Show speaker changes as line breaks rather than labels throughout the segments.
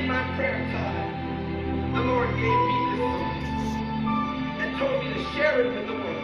in my prayer time, the Lord gave me this song and told me to share it with the world.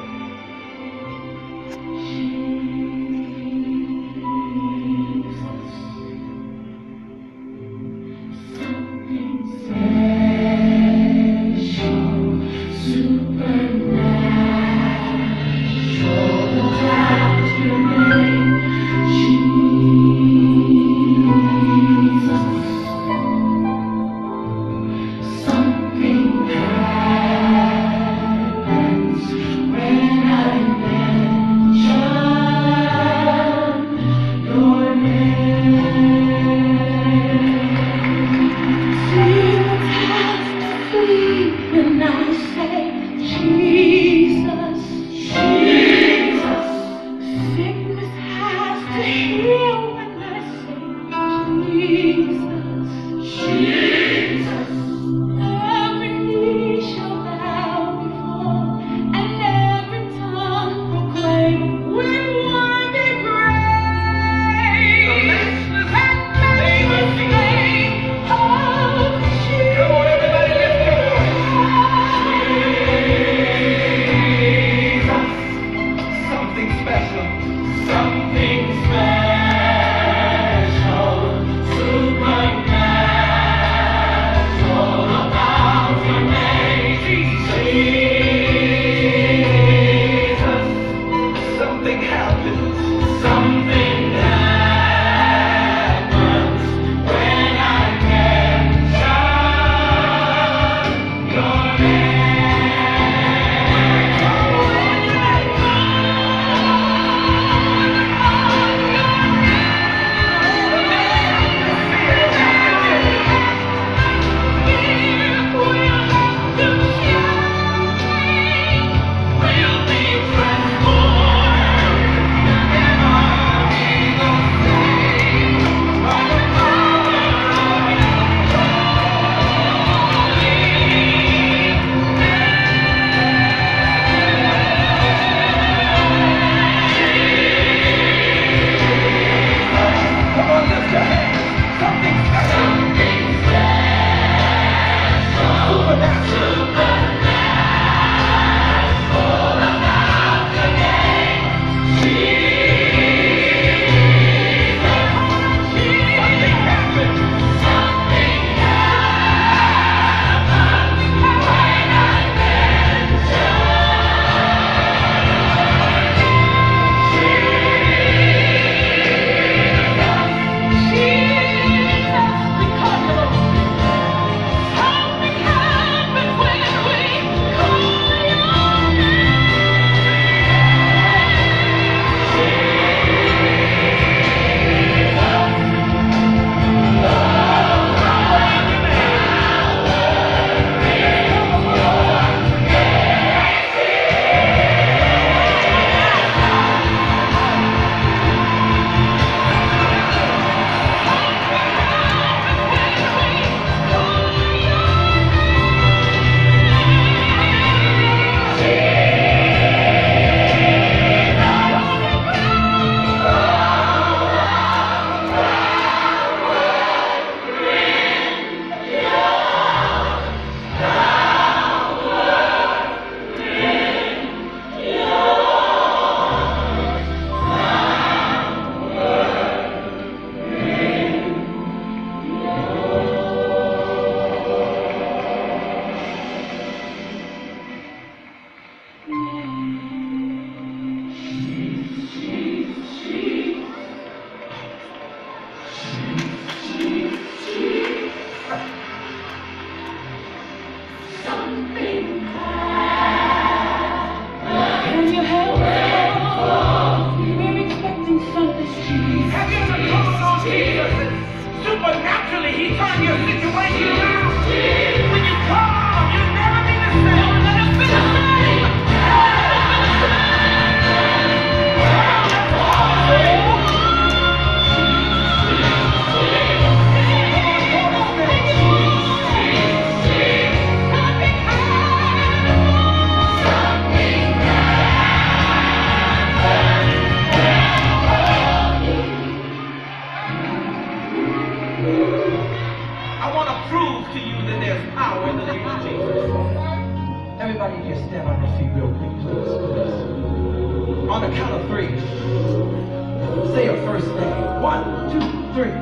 I want to prove to you that there's power in the name of Jesus. Everybody just stand on your feet real quick, please. On the count of 3, say your first name. 1, 2, 3.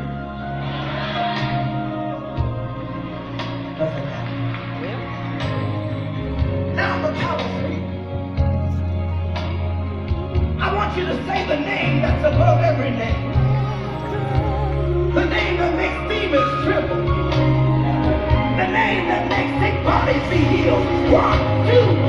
Nothing happened. Now on the count of 3, I want you to say the name that's above every name. The name that makes demons tremble. The name that makes sick bodies be healed. 1, 2,